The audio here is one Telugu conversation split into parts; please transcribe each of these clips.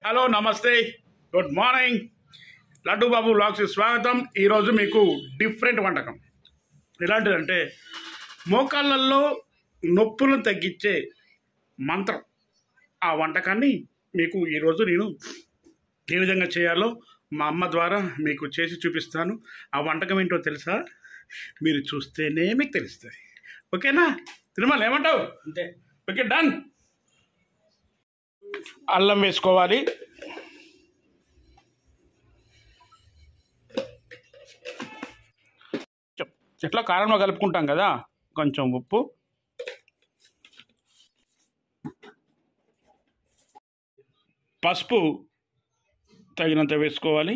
హలో నమస్తే గుడ్ మార్నింగ్ లడ్డు బాబు వ్లాగ్స్కి స్వాగతం. ఈరోజు మీకు డిఫరెంట్ వంటకం. ఎలాంటిదంటే మోకాళ్ళల్లో నొప్పులను తగ్గించే మంత్రం. ఆ వంటకాన్ని మీకు ఈరోజు నేను ఏ విధంగా చేయాలో మా అమ్మ ద్వారా మీకు చేసి చూపిస్తాను. ఆ వంటకం ఏంటో తెలుసా? మీరు చూస్తేనే మీకు తెలుస్తుంది. ఓకేనా? తిరుమల ఏమంటావు? అంతే. Okay, done. అల్లం వేసుకోవాలి, ఎట్లా కారంలో కలుపుకుంటాం కదా, కొంచెం ఉప్పు, పసుపు తగినంత వేసుకోవాలి.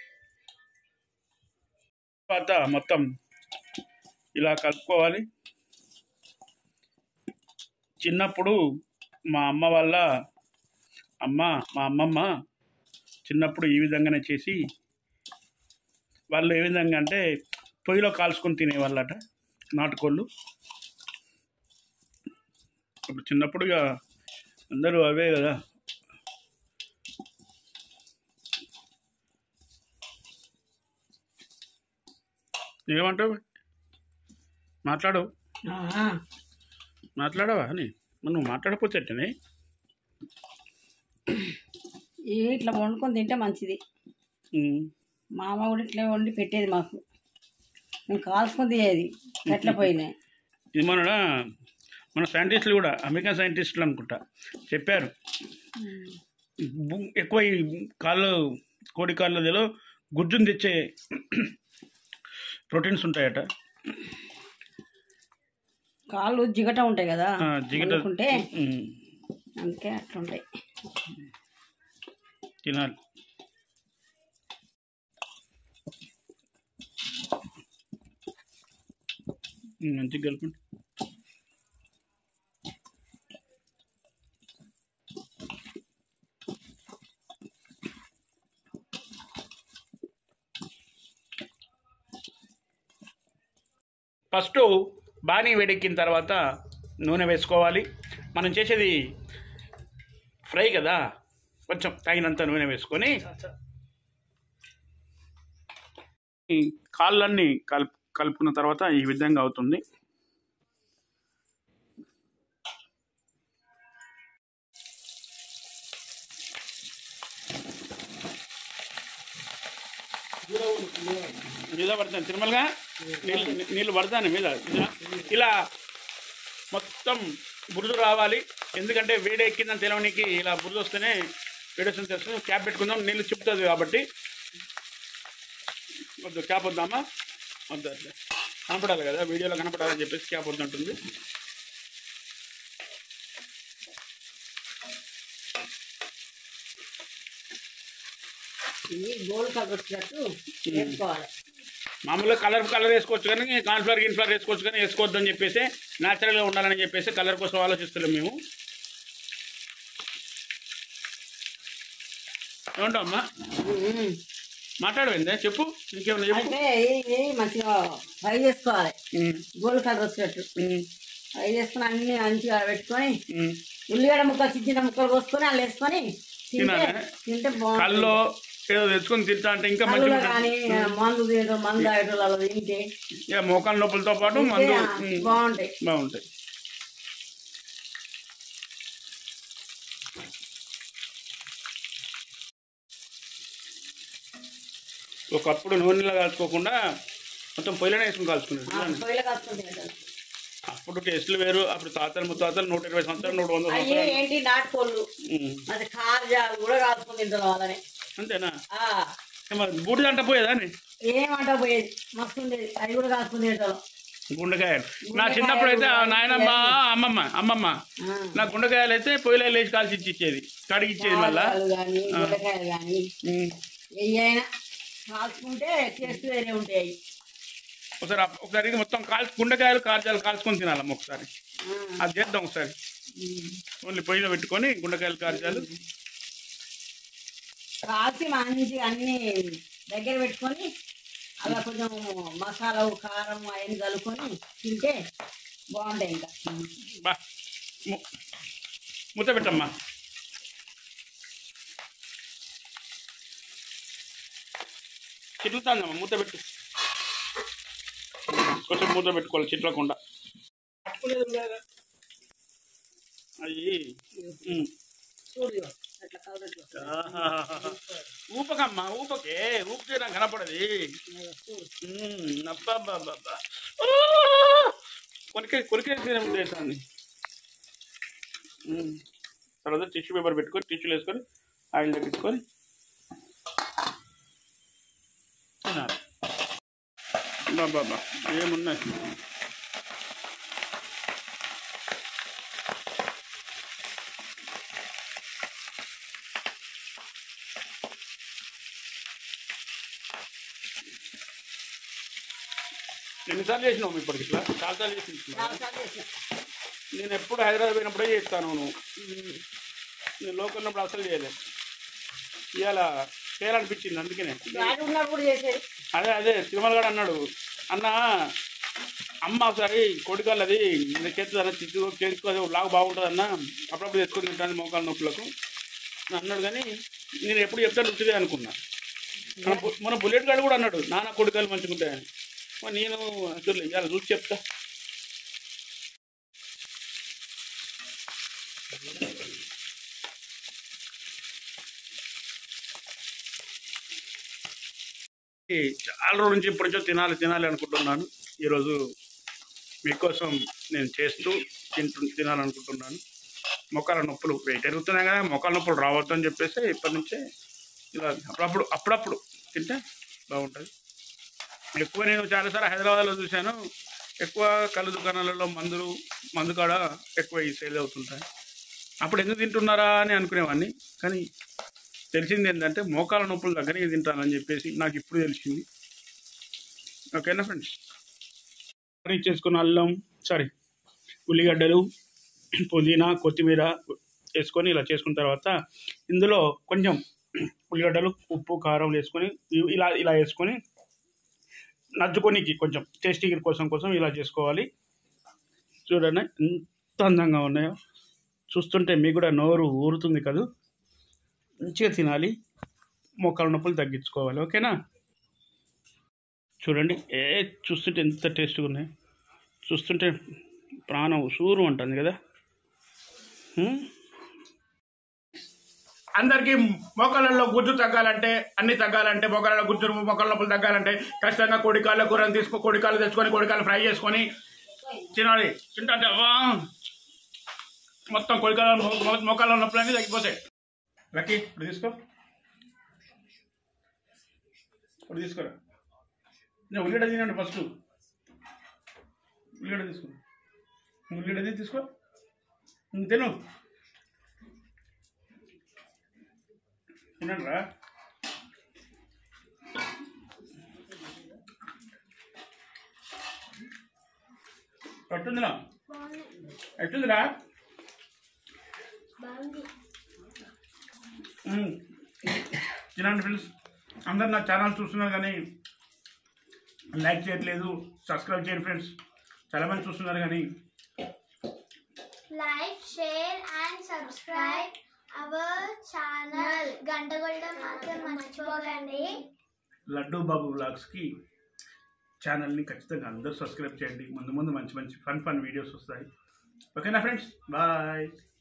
తర్వాత మొత్తం ఇలా కలుపుకోవాలి. చిన్నప్పుడు మా అమ్మమ్మ చిన్నప్పుడు ఈ విధంగానే చేసి వాళ్ళు ఏ విధంగా అంటే పొయ్యిలో కాల్చుకొని తినేవాళ్ళట, నాటుకోళ్ళు. ఇప్పుడు చిన్నప్పుడు ఇక అందరూ అవే కదా. ఏమంటావు? మాట్లాడవా అని? నువ్వు మాట్లాడకపోతేనే ఇట్లా వండుకొని తింటే మంచిది. మా అమ్మ కూడా ఇట్లా వండి పెట్టేది మాకు. మేము కాల్చుకొని తినేది ఎట్లా పోయినాయి. ఇది మన సైంటిస్టులు కూడా, అమెరికన్ సైంటిస్టులు అనుకుంటా, చెప్పారు ఎక్కువ ఈ కోడి కాళ్ళలో గుజ్జును తెచ్చే ప్రోటీన్స్ ఉంటాయట. కాళ్ళు జిగట ఉంటాయి కదా, జిగట ఉంటే అందుకే అట్లుంటాయి. తినాలి. మంచిగా కలుపుకుంటే ఫస్ట్ బాణీ వేడెక్కిన తర్వాత నూనె వేసుకోవాలి. మనం చేసేది ఫ్రై కదా, కొంచెం తగినంత నూనె వేసుకొని ఈ కాళ్ళన్నీ కలుపుకున్న తర్వాత ఈ విధంగా అవుతుంది. మీద పడతాను తిరుమలగా, నీళ్ళు పడతాను మీద. ఇలా మొత్తం బురద రావాలి. ఎందుకంటే వేడి ఎక్కిందని తెలవనికి ఇలా బురద వస్తేనే వేడి వస్తుంది తెలుస్తుంది. క్యాప్ పెట్టుకుందాం, నీళ్ళు చిప్పుతుంది కాబట్టి. వద్దు, క్యాప్ వద్దామా? వద్దు, అట్లా కనపడాలి కదా, వీడియోలో కనపడాలని చెప్పేసి క్యాప్ వద్దంటుంది. మామూలుగా కలర్ వేసుకోవచ్చు, కానీ కార్న్ఫ్లవర్ వేసుకోవచ్చు, కానీ వేసుకోవద్దు అని చెప్పేసి, న్యాచురల్గా ఉండాలని చెప్పేసి కలర్ కోసం ఆలోచిస్తున్నాం మేము. ఏమంటావమ్మా? మాట్లాడవేందే, చెప్పు. ఇంకేమన్నా చెప్పు. మంచిగా ఫ్రై చేసుకోవాలి, గోల్డ్ కలర్ వచ్చేటట్టు ఫ్రై చేసుకుని అన్ని మంచిగా పెట్టుకొని ఉల్లిగడ్డ ముక్కలు చిన్న ముక్కలు కోసుకొని అలా వేసుకొని తింటే కల్లో ఏదో తెచ్చుకొని తింటా అంటే ఇంకా మంచిగా. కానీ మందు తినడం, మందు తాగడం అలా తింటే మోకాళ్ళ నొప్పులతో పాటు మందు బాగుంటాయి. ఒకప్పుడు నూనెలో కాల్చుకోకుండా మొత్తం పొయ్యిలోనే వేసుకుని కాల్చుకునేది. అప్పుడు టేస్టులు వేరు. అప్పుడు తాతలు ముత్తాతలు 120 సంవత్సరాలు 100 సంవత్సరాలు ఏంటి నాటుకోళ్ళు అది కాజాలు కూడా కాల్చుకొని తింటారు వాళ్ళని. అంతేనా? బూడిద అంట పోయేదా? ఏమంట పోయేది, మస్తు ఉండేది. అది కూడా కాల్చుకొని తింటారు. గుండెకాయలు నా చిన్నప్పుడు అయితే నాయనమ్మ అమ్మమ్మ నా గుండెకాయలు అయితే పొయ్యిలో లేచి కాల్చి ఇచ్చేది, కడిగిచ్చేది. మళ్ళా గుండెకాయలు కానీ ఏమైనా కాల్చుకుంటే టేస్ట్ వేరే ఉంటాయి. ఒకసారి ఇది మొత్తం గుండెకాయలు కార్జాలు కాల్చుకొని తినాలమ్మ. ఒకసారి అది చేద్దాం. ఒకసారి ఓన్లీ పొయ్యిలో పెట్టుకొని గుండెకాయలు కార్జాలు కాల్చి మంచిగా అన్ని దగ్గర పెట్టుకొని అలా కొంచెం మసాలా కారం అవన్నీ కలుపుకొని తింటే బాగుంటాయి. ఇంకా మూత పెట్టమ్మా. చిట్లుతాందమ్మా, మూత పెట్టు. కొంచెం మూత పెట్టుకోవాలి చిట్లకుండా. అయ్యి ఊపకమ్మా, ఊపకే, ఊపితే నాకు కనపడది. అబ్బా కొరికేసి చేస్తాను. తర్వాత టిష్యూ పేపర్ పెట్టుకొని టిష్యూలు వేసుకొని ఆయిల్ తగ్గించుకొని తినాలి. బాబా ఏమున్నాయి. ఎన్నిసార్లు చేసినావు ఇప్పటికి? ఇట్లా చాలాసార్లు చేసి. నేను ఎప్పుడు హైదరాబాద్ పోయినప్పుడే చేస్తాను. నేను లోకల్ ఉన్నప్పుడు అసలు చేయలేదు. ఇవాళ చేయాలనిపించింది, అందుకనే. అదే తిరుమల గారు అన్నాడు, అన్న అమ్మ ఒకసారి కొడికాళ్ళు అది చేస్తుందన్న చేసుకో, లాగా బాగుంటుంది అన్న, అప్పుడప్పుడు తెచ్చుకొని తింటాను మోకాళ్ళ నొప్పులకు అన్నాడు. కానీ నేను ఎప్పుడు చెప్తాను రుచిదే అనుకున్నా. మన బుల్లెట్ గారు కూడా అన్నాడు, నాన్న కొడికాళ్ళు మంచిగా ఉంటాయని. నేను చూడలేదు, ఇవాళ రుచి చెప్తా. చాలా రోజుల నుంచి ఇప్పటి నుంచో తినాలి అనుకుంటున్నాను. ఈరోజు మీకోసం నేను చేస్తూ తినాలనుకుంటున్నాను. మొక్కల నొప్పులు వెయిట్ ఎరుగుతున్నాయి కదా, మొక్కల నొప్పులు రావద్దు అని చెప్పేసి ఇప్పటి నుంచే ఇలా అప్పుడప్పుడు తింటే బాగుంటుంది. ఎక్కువ నేను చాలాసార్లు హైదరాబాద్లో చూశాను, ఎక్కువ కళ్ళు దుకాణాలలో మందు కాడ ఎక్కువ ఈ సేల్ అవుతుంటాయి. అప్పుడు ఎందుకు తింటున్నారా అని అనుకునేవాడిని. కానీ తెలిసింది ఏంటంటే మోకాల నొప్పుల దగ్గరికి తింటానని చెప్పేసి నాకు ఇప్పుడు తెలిసింది. ఓకేనా ఫ్రెండ్స్? కర్రీ చేసుకున్న ఉల్లిగడ్డలు, పుదీనా, కొత్తిమీర వేసుకొని ఇలా చేసుకున్న తర్వాత ఇందులో కొంచెం ఉల్లిగడ్డలు, ఉప్పు, కారం వేసుకొని ఇలా వేసుకొని నచ్చుకోనికి కొంచెం టేస్టీ కోసం ఇలా చేసుకోవాలి. చూడండి ఎంత అందంగా ఉన్నాయో, చూస్తుంటే మీకు కూడా నోరు ఊరుతుంది కదా. మంచిగా తినాలి, మోకాల నొప్పులు తగ్గించుకోవాలి. ఓకేనా? చూడండి, చూస్తుంటే ఎంత టేస్ట్గా ఉన్నాయి, చూస్తుంటే ప్రాణం సూరు ఉంటుంది కదా. అందరికీ మోకాళ్ళలో గుజ్జు తగ్గాలంటే, అన్ని తగ్గాలంటే, మోకాళ్ళలో గుజ్జు, మోకాళ్ళ నొప్పులు తగ్గాలంటే ఖచ్చితంగా కోడికాళ్ళ కూరని కోడికాళ్ళు తెచ్చుకొని కోడికాళ్ళు ఫ్రై చేసుకొని తినాలి. తింటే మొత్తం మోకాళ్ళ నొప్పులు అన్నీ తగ్గిపోతాయి. లక్కీ ఇప్పుడు తీసుకోరా. నేను ఉల్లిగడ్డ తినండి ఫస్ట్. ఉల్లిగడ్డ తీసుకో తిను. తినండి రా. ఎట్టుందిరా? తినండి ఫ్రెండ్స్. అందరు నా ఛానల్ చూస్తున్నారు కానీ లైక్ చేయట్లేదు, సబ్స్క్రైబ్ చేయండి ఫ్రెండ్స్. చాలామంది చూస్తున్నారు కానీ like, share and subscribe our channel. గంట కొట్టడం మాత్రం మర్చిపోకండి. లడ్డూ బాబు వ్లాగ్స్కి ఛానల్ని ఖచ్చితంగా అందరూ సబ్స్క్రైబ్ చేయండి. ముందు మంచి ఫన్ వీడియోస్ వస్తాయి. ఓకేనా ఫ్రెండ్స్? బాయ్.